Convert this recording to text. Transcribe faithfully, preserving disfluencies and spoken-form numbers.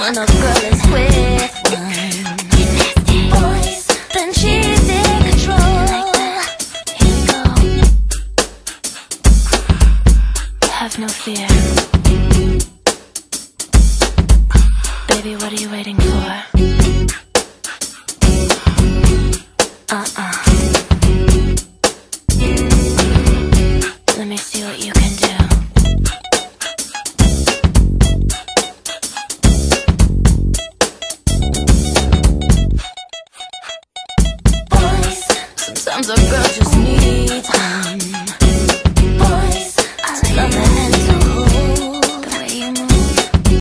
when a girl is with one. Boys, then she's in control. Here we go. Have no fear. Baby, what are you waiting for? Uh-uh. Let me see what you can do. Boys, sometimes a girl just needs